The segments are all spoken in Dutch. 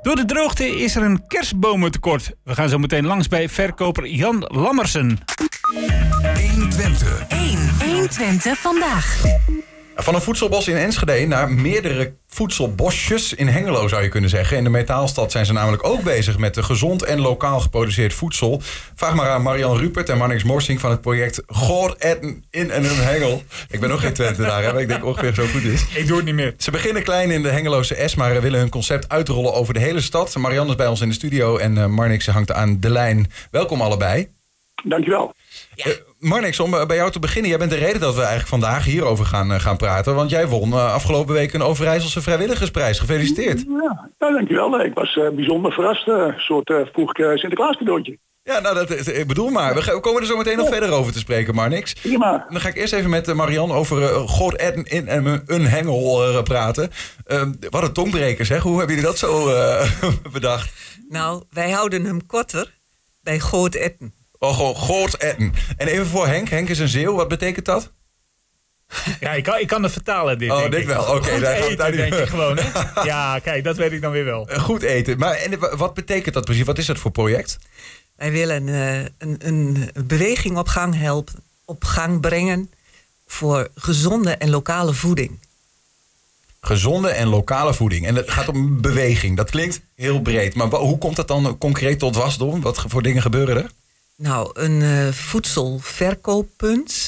Door de droogte is er een kerstbomentekort. We gaan zo meteen langs bij verkoper Jan Lammersen. 120. 120 vandaag. Van een voedselbos in Enschede naar meerdere voedselbosjes in Hengelo, zou je kunnen zeggen. In de metaalstad zijn ze namelijk ook bezig met gezond en lokaal geproduceerd voedsel. Vraag maar aan Marian Rupert en Marnix Morsing van het project Goor Eten in en een Hengel. Ik ben nog geen Twentenaar, maar ik denk ongeveer zo goed is. Ik doe het niet meer. Ze beginnen klein in de Hengeloze S, maar willen hun concept uitrollen over de hele stad. Marian is bij ons in de studio en Marnix hangt aan de lijn. Welkom allebei. Dankjewel. Ja. Marnix, om bij jou te beginnen. Jij bent de reden dat we eigenlijk vandaag hierover gaan praten. Want jij won afgelopen week een Overijsselse vrijwilligersprijs. Gefeliciteerd. Ja, dankjewel. Ik was bijzonder verrast. Een soort vroeg Sinterklaas cadeautje. Ja, nou, ik bedoel maar. We komen er zo meteen nog verder over te spreken, Marnix. Prima. Dan ga ik eerst even met Marian over Goor Eten in en een Hengel praten. Wat een tongbreker, zeg. Hoe hebben jullie dat zo bedacht? Nou, wij houden hem korter bij Goor Eten. Oh, gewoon Goor Eten. En even voor Henk. Henk is een Zeeuw. Wat betekent dat? Ja, ik kan het vertalen, dit. Oh, dit wel. Oké, daar gaan we het denk ik gewoon, hè? Ja, kijk, dat weet ik dan weer wel. Goed eten. Maar wat betekent dat precies? Wat is dat voor project? Wij willen een beweging op gang brengen voor gezonde en lokale voeding. Gezonde en lokale voeding. En het gaat om beweging. Dat klinkt heel breed. Maar hoe komt dat dan concreet tot wasdom? Wat voor dingen gebeuren er? Nou, een voedselverkooppunt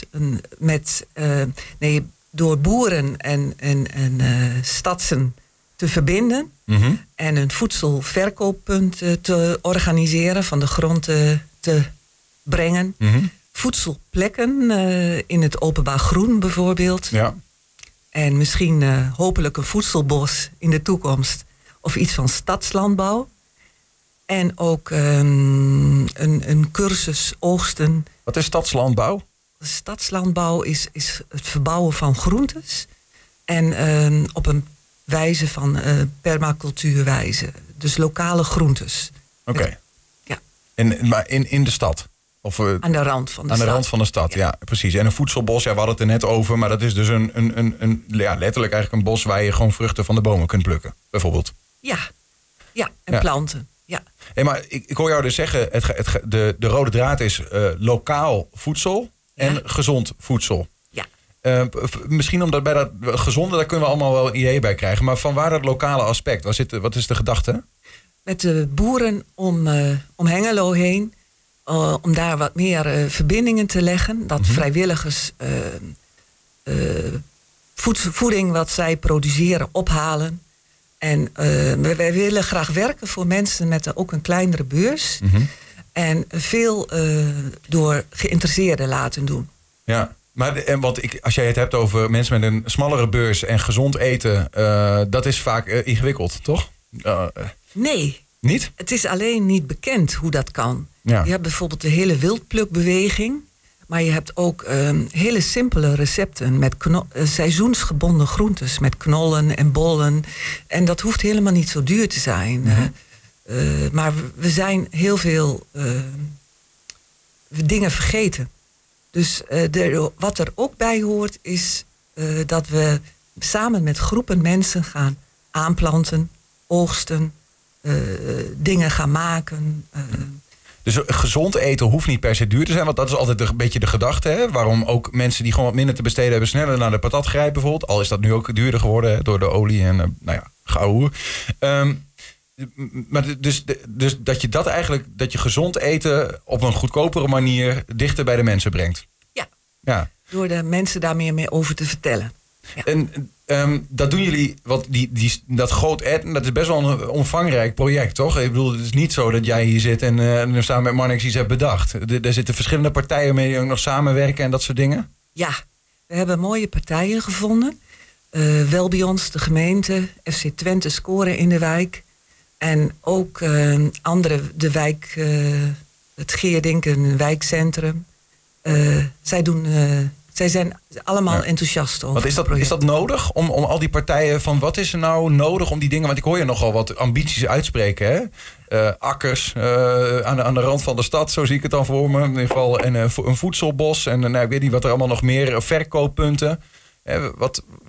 door boeren en stadsen te verbinden. Mm-hmm. En een voedselverkooppunt te organiseren, van de grond te brengen. Mm-hmm. Voedselplekken in het openbaar groen bijvoorbeeld. Ja. En misschien hopelijk een voedselbos in de toekomst. Of iets van stadslandbouw. En ook een cursus oogsten. Wat is stadslandbouw? Stadslandbouw is het verbouwen van groentes. En op een wijze van permacultuurwijze. Dus lokale groentes. Oké. Ja. Maar in de stad? Of, aan de rand van de stad. Aan de rand van de stad, ja, precies. En een voedselbos, ja, we hadden het er net over. Maar dat is dus letterlijk eigenlijk een bos waar je gewoon vruchten van de bomen kunt plukken. Bijvoorbeeld. Ja, en planten. Ja. Hey, maar ik hoor jou dus zeggen, de rode draad is lokaal voedsel en gezond voedsel. Ja. Misschien omdat bij dat gezonde, daar kunnen we allemaal wel een idee bij krijgen. Maar van waar dat lokale aspect? Wat is de gedachte? Met de boeren om Hengelo heen, om daar wat meer verbindingen te leggen. Dat vrijwilligers voeding wat zij produceren ophalen. En wij willen graag werken voor mensen met ook een kleinere beurs. Mm-hmm. En veel door geïnteresseerden laten doen. Ja, maar als jij het hebt over mensen met een smallere beurs en gezond eten, dat is vaak ingewikkeld, toch? Nee. Niet? Het is alleen niet bekend hoe dat kan. Ja. Je hebt bijvoorbeeld de hele wildplukbeweging. Maar je hebt ook hele simpele recepten met seizoensgebonden groentes. Met knollen en bollen. En dat hoeft helemaal niet zo duur te zijn. Mm-hmm. Maar we zijn heel veel dingen vergeten. Dus wat er ook bij hoort is dat we samen met groepen mensen gaan aanplanten, oogsten, dingen gaan maken. Dus gezond eten hoeft niet per se duur te zijn. Want dat is altijd een beetje de gedachte. Hè? Waarom ook mensen die gewoon wat minder te besteden hebben, sneller naar de patat grijpen bijvoorbeeld. Al is dat nu ook duurder geworden, hè, door de olie en geouwe. Maar dus dat je dat je gezond eten op een goedkopere manier dichter bij de mensen brengt. Ja. Door de mensen daar meer mee over te vertellen. Ja. En dat doen jullie, want dat Goor Eten, dat is best wel een omvangrijk project, toch? Ik bedoel, het is niet zo dat jij hier zit en samen met Marnix iets hebt bedacht. Er zitten verschillende partijen mee die ook nog samenwerken en dat soort dingen? Ja, we hebben mooie partijen gevonden. Wel bij ons, de gemeente, FC Twente Scoren in de wijk. En ook de wijk, het Geerdinken, een wijkcentrum. Zij zijn allemaal enthousiast over. Is dat nodig om al die partijen van wat is er nou nodig om die dingen? Want ik hoor je nogal wat ambities uitspreken. Hè? Akkers aan de rand van de stad, zo zie ik het dan voor me. In ieder geval een voedselbos en ik weet niet wat er allemaal nog meer. Verkooppunten.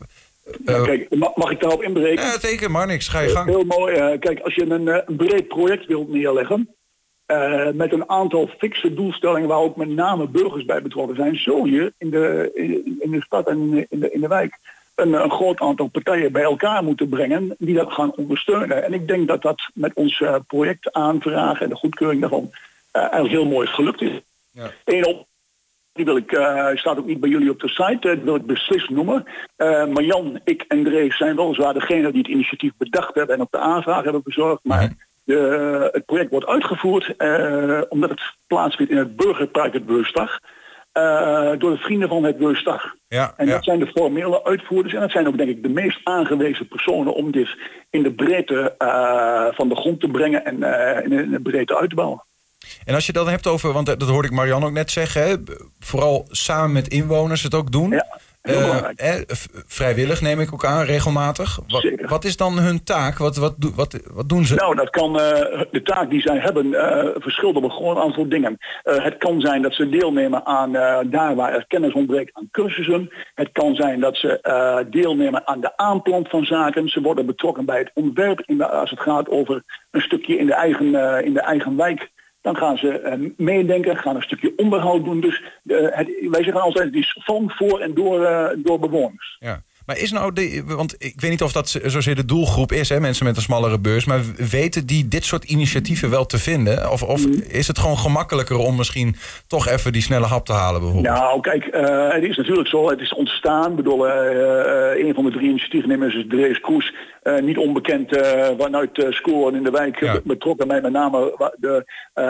Kijk, mag ik daarop inbreken? Ja, zeker, maar niks. Ga je gang. Heel mooi. Kijk, als je een breed project wilt neerleggen, met een aantal fixe doelstellingen waar ook met name burgers bij betrokken zijn, zul je in de stad en in de wijk een groot aantal partijen bij elkaar moeten brengen die dat gaan ondersteunen. En ik denk dat dat met ons projectaanvraag en de goedkeuring daarvan eigenlijk heel mooi gelukt is. Ja. Die wil ik, staat ook niet bij jullie op de site, dat wil ik beslist noemen. Maar Jan, ik en Drees zijn weliswaar degene die het initiatief bedacht hebben en op de aanvraag hebben bezorgd. Maar het project wordt uitgevoerd omdat het plaatsvindt in het Burgerpark het Beurstag. Door de vrienden van het Beurstag. Ja, en dat zijn de formele uitvoerders. En dat zijn ook denk ik de meest aangewezen personen om dit in de breedte van de grond te brengen en in de breedte uit te bouwen. En als je dan hebt over, want dat hoorde ik Marianne ook net zeggen, hè, vooral samen met inwoners het ook doen. Ja, vrijwillig neem ik ook aan, regelmatig. Wat is dan hun taak? Wat doen ze? Nou, dat kan de taak die zij hebben verschilt op een groot aantal dingen. Het kan zijn dat ze deelnemen aan daar waar er kennis ontbreekt aan cursussen. Het kan zijn dat ze deelnemen aan de aanplant van zaken. Ze worden betrokken bij het ontwerp als het gaat over een stukje in de eigen wijk. Dan gaan ze meedenken, gaan een stukje onderhoud doen. Dus wij zeggen altijd, het is van, voor en door bewoners. Ja. Maar is nou, want ik weet niet of dat zozeer de doelgroep is, hè, mensen met een smallere beurs, maar weten die dit soort initiatieven wel te vinden? Of is het gewoon gemakkelijker om misschien toch even die snelle hap te halen bijvoorbeeld? Nou, kijk, het is natuurlijk zo, het is ontstaan. Ik bedoel, een van de 3 initiatiefnemers is Drees Kroes, niet onbekend vanuit Scoren in de wijk, betrokken bij met name de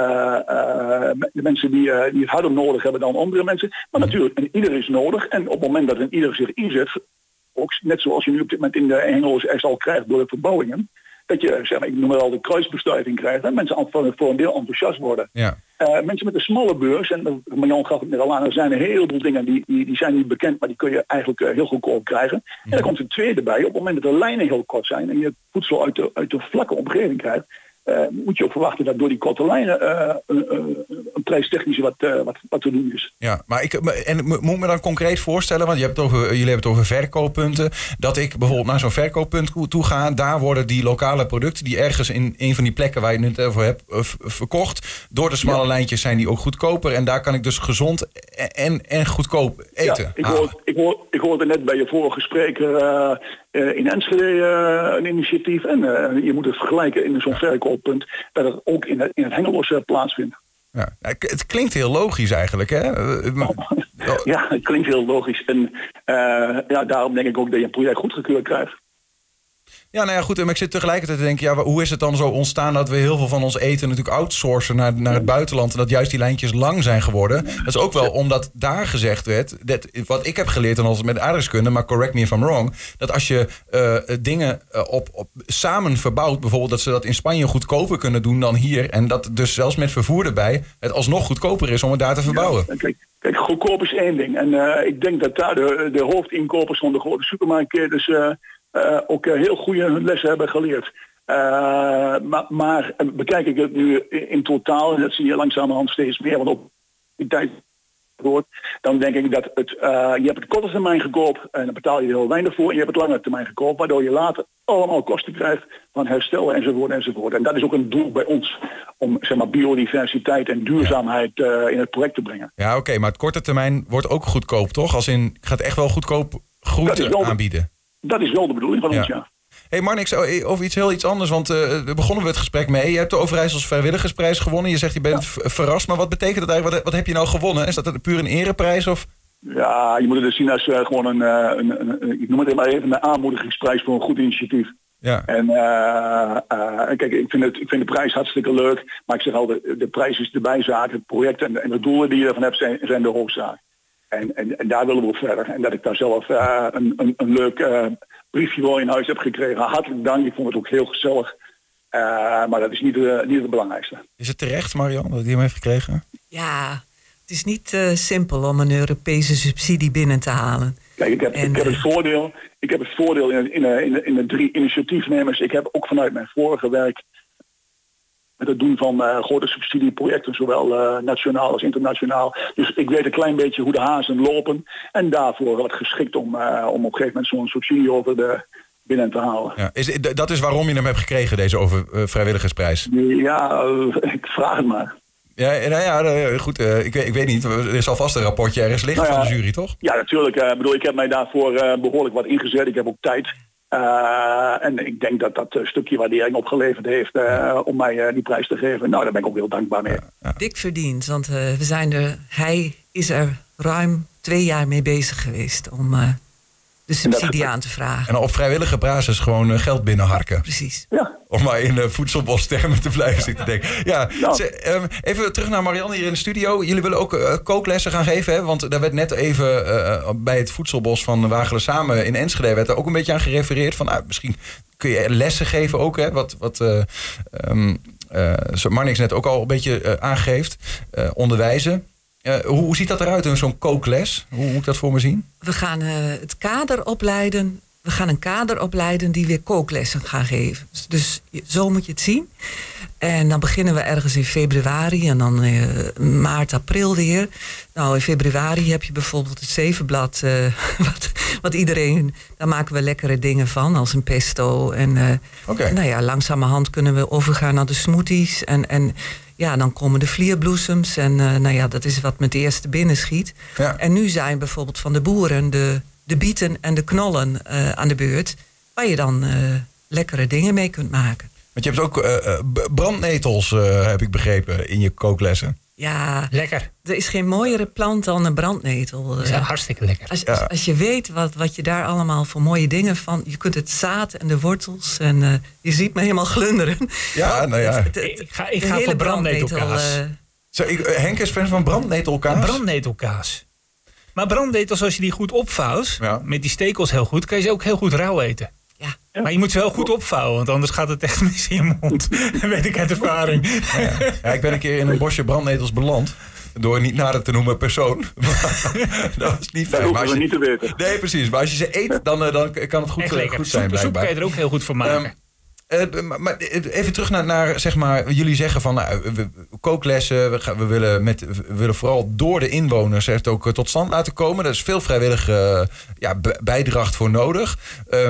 mensen die het harder nodig hebben dan andere mensen. Maar natuurlijk, en ieder is nodig. En op het moment dat een ieder zich inzet, ook net zoals je nu op dit moment in de Hengelo echt al krijgt door de verbouwingen, dat je, zeg maar, ik noem het al de kruisbestuiving krijgt, en mensen voor een deel enthousiast worden. Ja. Mensen met een smalle beurs, en Marjan gaf het net al aan, er zijn een heleboel dingen die zijn niet bekend, maar die kun je eigenlijk heel goedkoop krijgen. En dan komt een tweede bij, op het moment dat de lijnen heel kort zijn en je voedsel uit de vlakke omgeving krijgt, moet je ook verwachten dat door die korte lijnen een prijstechnisch wat te doen is. Ja, maar moet me dan concreet voorstellen, want jullie hebben het over verkooppunten, dat ik bijvoorbeeld naar zo'n verkooppunt toe ga, daar worden die lokale producten die ergens in een van die plekken waar je het over hebt verkocht, door de smalle lijntjes zijn die ook goedkoper en daar kan ik dus gezond en goedkoop eten. Ja, ik hoorde net bij je vorige spreker in Enschede een initiatief en je moet het vergelijken in zo'n verkooppunt dat het ook in het Hengelos plaatsvindt. Ja, het klinkt heel logisch eigenlijk, hè? Ja, het klinkt heel logisch en daarom denk ik ook dat je een project goedgekeurd krijgt. Ja, nou ja, goed. Maar ik zit tegelijkertijd te denken, ja, hoe is het dan zo ontstaan dat we heel veel van ons eten natuurlijk outsourcen naar het buitenland en dat juist die lijntjes lang zijn geworden? Dat is ook wel omdat daar gezegd werd, wat ik heb geleerd dan altijd met aardrijkskunde, maar correct me if I'm wrong, dat als je dingen samen verbouwt, bijvoorbeeld dat ze dat in Spanje goedkoper kunnen doen dan hier en dat dus zelfs met vervoer erbij het alsnog goedkoper is om het daar te verbouwen. Ja, kijk, goedkoop is één ding. En ik denk dat daar de hoofdinkopers van de grote supermarktketens ook heel goede hun lessen hebben geleerd. Maar bekijk ik het nu in totaal, en dat zie je langzamerhand steeds meer, want op die tijd hoort, dan denk ik dat je hebt het korte termijn gekoop en dan betaal je er heel weinig voor. En je hebt het lange termijn gekoop, waardoor je later allemaal kosten krijgt van herstel enzovoort. En dat is ook een doel bij ons om, zeg maar, biodiversiteit en duurzaamheid in het project te brengen. Ja, oké, maar het korte termijn wordt ook goedkoop, toch? Als in, gaat echt wel goedkoop groenten aanbieden. Dat is wel de bedoeling van ons, ja. Hey Marnix, over iets anders, want daar begonnen we het gesprek mee. Je hebt de Overijssels Vrijwilligersprijs gewonnen. Je zegt je bent verrast, maar wat betekent dat eigenlijk? Wat heb je nou gewonnen? Is dat puur een ereprijs? Of? Ja, je moet het dus zien als gewoon ik noem het maar even een aanmoedigingsprijs voor een goed initiatief. Ja. En kijk, ik vind de prijs hartstikke leuk, maar ik zeg al, de prijs is de bijzaak, het project en de doelen die je ervan hebt zijn de hoofdzaak. En daar willen we op verder. En dat ik daar zelf een leuk briefje wel in huis heb gekregen. Hartelijk dank, ik vond het ook heel gezellig. Maar dat is niet het belangrijkste. Is het terecht, Marianne, dat je hem heeft gekregen? Ja, het is niet simpel om een Europese subsidie binnen te halen. Kijk, ik heb het voordeel in de 3 initiatiefnemers. Ik heb ook vanuit mijn vorige werk met het doen van grote subsidieprojecten, zowel nationaal als internationaal. Dus ik weet een klein beetje hoe de hazen lopen. En daarvoor wat geschikt om op een gegeven moment zo'n subsidie over de binnen te halen. Ja, dat is waarom je hem hebt gekregen, deze vrijwilligersprijs? Ja, ik vraag het maar. Ja, goed. Ik weet niet. Er zal vast een rapportje ergens liggen van de jury, toch? Ja, natuurlijk. Ik heb mij daarvoor behoorlijk wat ingezet. Ik heb ook tijd. En ik denk dat stukje waardering opgeleverd heeft om mij die prijs te geven. Nou, daar ben ik ook heel dankbaar mee. Ja. Dik verdiend, want hij is er ruim 2 jaar mee bezig geweest om de subsidie aan te vragen. En op vrijwillige basis gewoon geld binnenharken. Precies. Ja. Om maar in voedselbostermen te blijven zitten denken. Ja, even terug naar Marianne hier in de studio. Jullie willen ook kooklessen gaan geven, hè? Want daar werd net even bij het voedselbos van Wagelen Samen in Enschede werd er ook een beetje aan gerefereerd van misschien kun je lessen geven ook, hè? Wat Marnix net ook al een beetje aangeeft. Onderwijzen. Hoe ziet dat eruit, zo'n kookles? Hoe moet ik dat voor me zien? We gaan het kader opleiden. We gaan een kader opleiden die weer kooklessen gaan geven. Dus zo moet je het zien. En dan beginnen we ergens in februari en dan maart, april weer. Nou, in februari heb je bijvoorbeeld het zevenblad. Wat iedereen, daar maken we lekkere dingen van, als een pesto. En langzamerhand kunnen we overgaan naar de smoothies. En dan komen de vlierbloesems. En dat is wat met de eerste binnen schiet. Ja. En nu zijn bijvoorbeeld van de boeren de bieten en de knollen aan de beurt. Waar je dan lekkere dingen mee kunt maken. Want je hebt ook brandnetels, heb ik begrepen, in je kooklessen. Ja, lekker. Er is geen mooiere plant dan een brandnetel. Dat is hartstikke lekker. Als je weet wat je daar allemaal voor mooie dingen van... Je kunt het zaad en de wortels en je ziet me helemaal glunderen. Ja, nou ja. Ik ga voor brandnetelkaas. Henk is fan van brandnetelkaas? Brandnetelkaas. Maar brandnetels, als je die goed opvouwt, met die stekels heel goed, kan je ze ook heel goed rauw eten. Ja. Maar je moet ze wel goed opvouwen, want anders gaat het echt mis in je mond. Dat weet ik uit ervaring. Ja, ik ben een keer in een bosje brandnetels beland. Door niet nader te noemen persoon. Dat was niet fijn. Dat hoeven we niet te weten. Nee, precies. Maar als je ze eet, dan kan het goed zijn. Soep kan je er ook heel goed voor maken. Maar even terug naar zeg maar, jullie zeggen van kooklessen, we willen vooral door de inwoners het ook tot stand laten komen. Er is veel vrijwillige bijdracht voor nodig.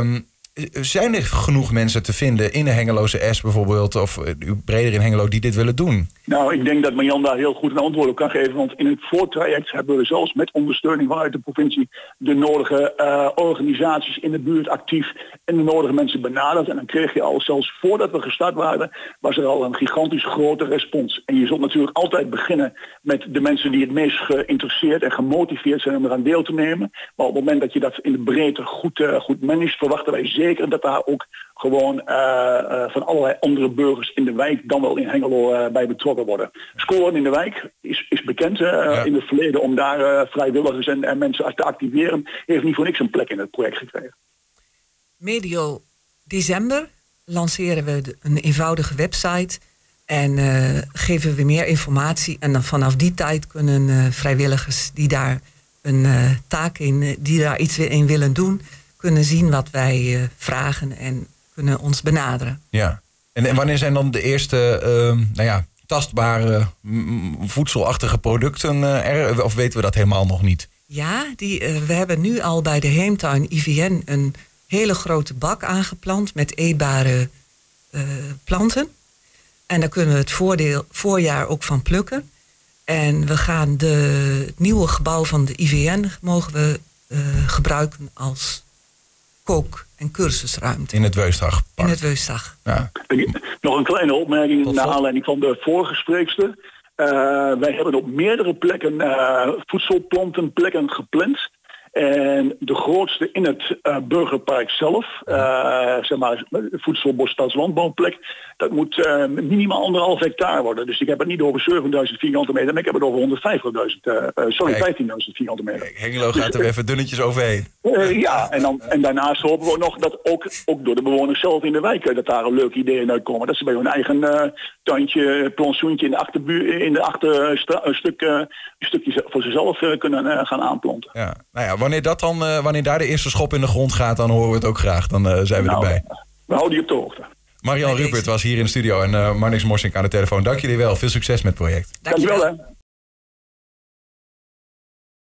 Zijn er genoeg mensen te vinden in de Hengeloze S bijvoorbeeld, of breder in Hengelo, die dit willen doen? Nou, ik denk dat Marjan daar heel goed een antwoord op kan geven. Want in het voortraject hebben we zelfs met ondersteuning vanuit de provincie de nodige organisaties in de buurt actief en de nodige mensen benaderd. En dan kreeg je al, zelfs voordat we gestart waren, was er al een gigantisch grote respons. En je zult natuurlijk altijd beginnen met de mensen die het meest geïnteresseerd en gemotiveerd zijn om eraan deel te nemen. Maar op het moment dat je dat in de breedte goed managt, verwachten wij zeker dat daar ook gewoon van allerlei andere burgers in de wijk, dan wel in Hengelo, bij betrokken worden. Scoren in de wijk is bekend in het verleden om daar vrijwilligers en mensen te activeren. Heeft niet voor niks een plek in het project gekregen. Medio december lanceren we een eenvoudige website en geven we meer informatie. En dan vanaf die tijd kunnen vrijwilligers die daar een taak in, die daar iets in willen doen, kunnen zien wat wij vragen en kunnen ons benaderen. Ja. En wanneer zijn dan de eerste tastbare voedselachtige producten er? Of weten we dat helemaal nog niet? Ja, we hebben nu al bij de Heemtuin IVN een hele grote bak aangeplant met eetbare planten. En daar kunnen we het voorjaar ook van plukken. En we gaan het nieuwe gebouw van de IVN mogen we gebruiken als kook- en cursusruimte. In het Weustag. In het Weustag. Ja. Nog een kleine opmerking naar aanleiding van de vorige spreekster. Wij hebben op meerdere plekken voedselplantenplekken gepland. En de grootste in het Burgerpark zelf, de voedselbos stadslandbouwplek, dat moet minimaal 1,5 hectare worden. Dus ik heb het niet over 7.000 vierkante meter, maar ik heb het over 15.000 vierkante meter. Hengelo gaat er even dunnetjes overheen. En daarnaast hopen we nog dat ook door de bewoners zelf in de wijk dat daar een leuke ideeën uitkomen. Dat ze bij hun eigen tuintje, plantsoentje in de stukje voor zichzelf kunnen gaan aanplanten. Ja. Nou ja, wanneer daar de eerste schop in de grond gaat, dan horen we het ook graag. Dan zijn we erbij. We houden je op de hoogte. Marian Rupert was hier in de studio en Marnix Morsink aan de telefoon. Dank jullie wel. Veel succes met het project. Dankjewel hè.